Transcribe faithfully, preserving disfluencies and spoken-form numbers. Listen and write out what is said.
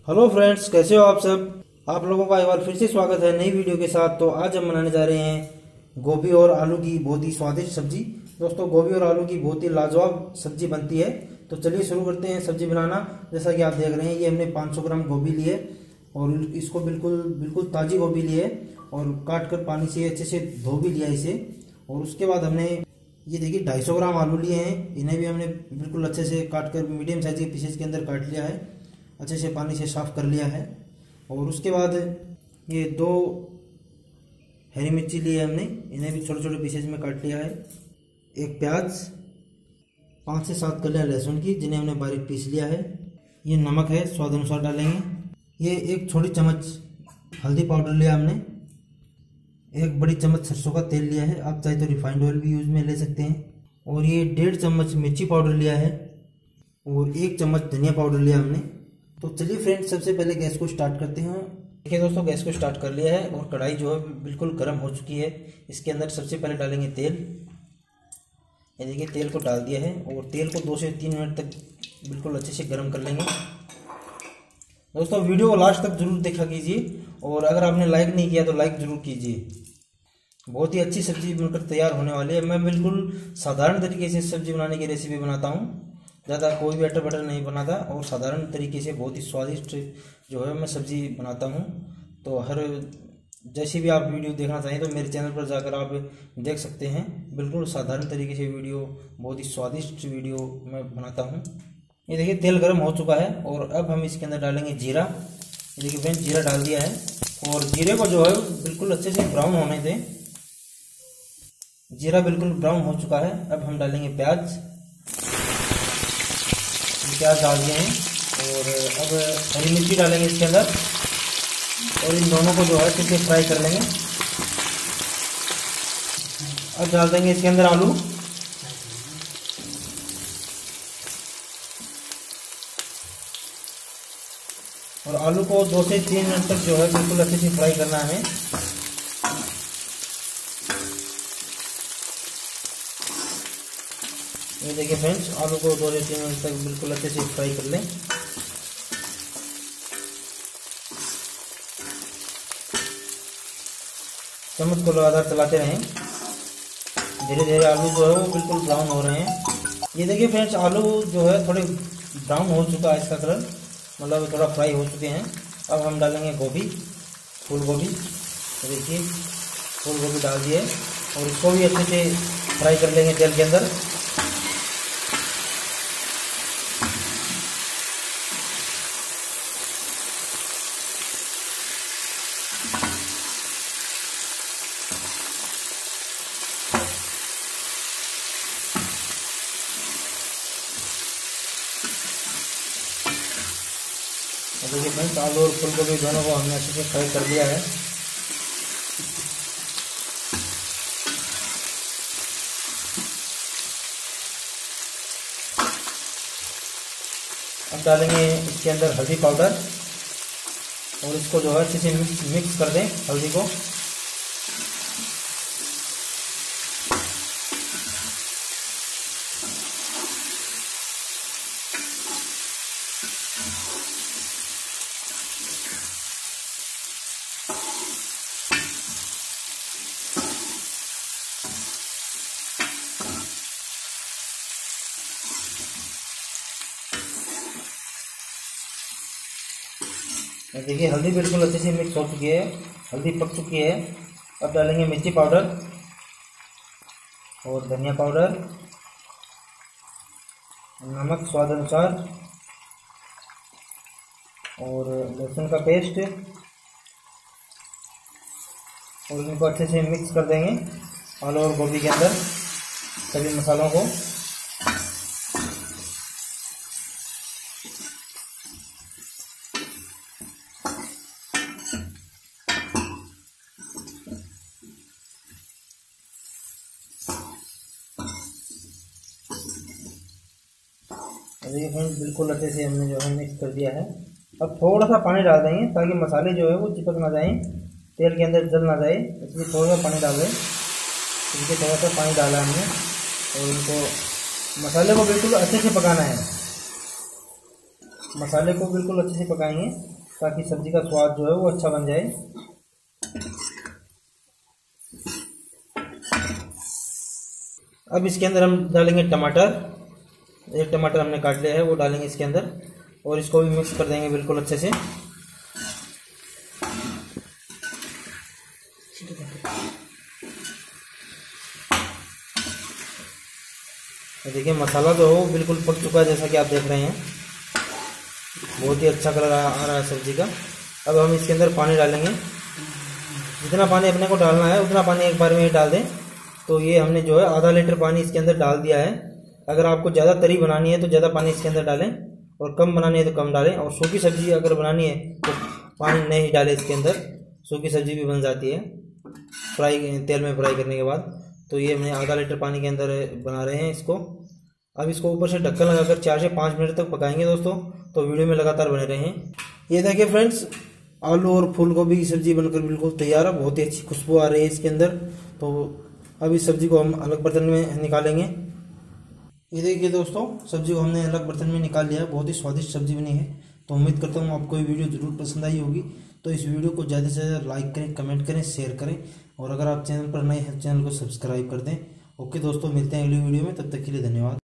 Hello friends, कैसे हो आप सब। आप लोगों का एक बार फिर से स्वागत है नई वीडियो के साथ। तो आज हम बनाने जा रहे हैं गोभी और आलू की बहुत ही स्वादिष्ट सब्जी। दोस्तों, गोभी और आलू की बहुत ही लाजवाब सब्जी बनती है। तो चलिए शुरू करते हैं सब्जी बनाना। जैसा कि आप देख रहे हैं, ये हमने पाँच सौ ग्राम गोभी ली है और इसको बिल्कुल बिल्कुल ताज़ी गोभी ली है और काट कर पानी से अच्छे से धो भी लिया इसे। और उसके बाद हमने ये देखिए ढाई सौ ग्राम आलू लिए हैं, इन्हें भी हमने बिल्कुल अच्छे से काट कर मीडियम साइज के पीसेज के अंदर काट लिया है, अच्छे से पानी से साफ कर लिया है। और उसके बाद ये दो हरी मिर्ची ली है हमने, इन्हें भी छोटे छोटे पीसेज में काट लिया है। एक प्याज, पाँच से सात कलियां लहसुन की जिन्हें हमने बारीक पीस लिया है। ये नमक है, स्वाद अनुसार डालेंगे। ये एक छोटी चम्मच हल्दी पाउडर लिया हमने। एक बड़ी चम्मच सरसों का तेल लिया है, आप चाहे तो रिफाइंड ऑयल भी यूज में ले सकते हैं। और ये डेढ़ चम्मच मिर्ची पाउडर लिया है और एक चम्मच धनिया पाउडर लिया हमने। तो चलिए फ्रेंड्स, सबसे पहले गैस को स्टार्ट करते हैं। देखिए दोस्तों, गैस को स्टार्ट कर लिया है और कढ़ाई जो है बिल्कुल गर्म हो चुकी है। इसके अंदर सबसे पहले डालेंगे तेल। ये देखिए तेल को डाल दिया है और तेल को दो से तीन मिनट तक बिल्कुल अच्छे से गर्म कर लेंगे। दोस्तों, वीडियो को लास्ट तक जरूर देखा कीजिए और अगर आपने लाइक नहीं किया तो लाइक जरूर कीजिए। बहुत ही अच्छी सब्जी बनकर तैयार होने वाली है। मैं बिल्कुल साधारण तरीके से सब्जी बनाने की रेसिपी बनाता हूँ, ज़्यादा कोई भी अटर बटर नहीं बनाता और साधारण तरीके से बहुत ही स्वादिष्ट जो है मैं सब्जी बनाता हूँ। तो हर जैसी भी आप वीडियो देखना चाहें तो मेरे चैनल पर जाकर आप देख सकते हैं। बिल्कुल साधारण तरीके से वीडियो, बहुत ही स्वादिष्ट वीडियो मैं बनाता हूँ। ये देखिए तेल गर्म हो चुका है और अब हम इसके अंदर डालेंगे जीरा। ये देखिए फ्रेंड्स, जीरा डाल दिया है और जीरे को जो है बिल्कुल अच्छे से ब्राउन होने दें। जीरा बिल्कुल ब्राउन हो चुका है। अब हम डालेंगे प्याज। प्याज डाल दिए हैं और अब हरी मिर्ची डालेंगे इसके अंदर और इन दोनों को जो है अच्छे से फ्राई कर लेंगे। अब डाल देंगे इसके अंदर आलू। और आलू को दो से तीन मिनट तक जो है बिल्कुल अच्छे से फ्राई करना है हमें। ये देखिए फ्रेंड्स, आलू को दो से तीन मिनट तक बिल्कुल अच्छे से फ्राई कर लें। चम्मच को लगातार चलाते रहें। धीरे धीरे आलू जो है वो बिल्कुल ब्राउन हो रहे हैं। ये देखिए फ्रेंड्स, आलू जो है थोड़े ब्राउन हो चुका है, इसका कलर मतलब थोड़ा फ्राई हो चुके हैं। अब हम डालेंगे गोभी, फूल गोभी। तो देखिए फूल गोभी डाल दिए और इसको भी अच्छे से फ्राई कर लेंगे तेल के अंदर। देखिए फ्रेंड्स, आलू और फूल गोभी दोनों को हमने अच्छे से फ्राई कर दिया है। अब डालेंगे इसके अंदर हल्दी पाउडर और इसको जो है अच्छे से मिक्स मिक्स कर दें हल्दी को। देखिए हल्दी बिल्कुल अच्छे से मिक्स हो चुकी है, हल्दी पक चुकी है। अब डालेंगे मिर्ची पाउडर और धनिया पाउडर, नमक स्वाद अनुसार और लहसुन का पेस्ट और इनको अच्छे से मिक्स कर देंगे आलू और गोभी के अंदर सभी मसालों को। देखिए फ्रेंड्स, बिल्कुल अच्छे से हमने जो है मिक्स कर दिया है। अब थोड़ा सा पानी डाल देंगे ताकि मसाले जो है वो चिपक ना जाएं, तेल के अंदर जल ना जाए, इसलिए थोड़ा सा पानी डाल दें। इसलिए थोड़ा सा पानी डाला हमने और इनको मसाले को बिल्कुल अच्छे से पकाना है। मसाले को बिल्कुल अच्छे से पकाएंगे ताकि सब्जी का स्वाद जो है वो अच्छा बन जाए। अब इसके अंदर हम डालेंगे टमाटर। एक टमाटर हमने काट लिया है वो डालेंगे इसके अंदर और इसको भी मिक्स कर देंगे बिल्कुल अच्छे से। देखिए मसाला जो हो बिल्कुल पक चुका है, जैसा कि आप देख रहे हैं। बहुत ही अच्छा कलर आ रहा है सब्जी का। अब हम इसके अंदर पानी डालेंगे। जितना पानी अपने को डालना है उतना पानी एक बार में ही डाल दें। तो ये हमने जो है आधा लीटर पानी इसके अंदर डाल दिया है। अगर आपको ज़्यादा तरी बनानी है तो ज़्यादा पानी इसके अंदर डालें और कम बनानी है तो कम डालें। और सूखी सब्जी अगर बनानी है तो पानी नहीं डालें इसके अंदर, सूखी सब्जी भी बन जाती है फ्राई तेल में फ्राई करने के बाद। तो ये हमने आधा लीटर पानी के अंदर बना रहे हैं इसको। अब इसको ऊपर से ढक्कन लगाकर चार से पाँच मिनट तक पकाएंगे दोस्तों। तो वीडियो में लगातार बने रहें। ये देखिए फ्रेंड्स, आलू और फूल गोभी की सब्जी बनकर बिल्कुल तैयार है। बहुत ही अच्छी खुशबू आ रही है इसके अंदर। तो अब इस सब्जी को हम अलग बर्तन में निकालेंगे। ये देखिए दोस्तों, सब्जी को हमने अलग बर्तन में निकाल लिया है। बहुत ही स्वादिष्ट सब्जी बनी है। तो उम्मीद करता हूँ आपको ये वीडियो जरूर पसंद आई होगी। तो इस वीडियो को ज़्यादा से ज़्यादा लाइक करें, कमेंट करें, शेयर करें और अगर आप चैनल पर नए हैं चैनल को सब्सक्राइब कर दें। ओके दोस्तों, मिलते हैं अगली वीडियो में, तब तक के लिए धन्यवाद।